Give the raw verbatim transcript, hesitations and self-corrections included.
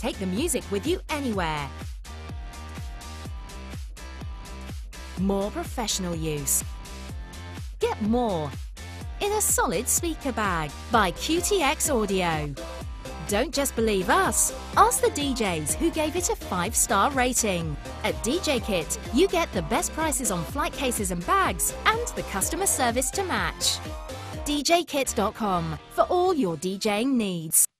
take the music with you anywhere. More professional use. Get more in a solid speaker bag by Q T X Audio. Don't just believe us, ask the D Js who gave it a five star rating. At djkit, you get the best prices on flight cases and bags and the customer service to match. d j kit dot com for all your DJing needs.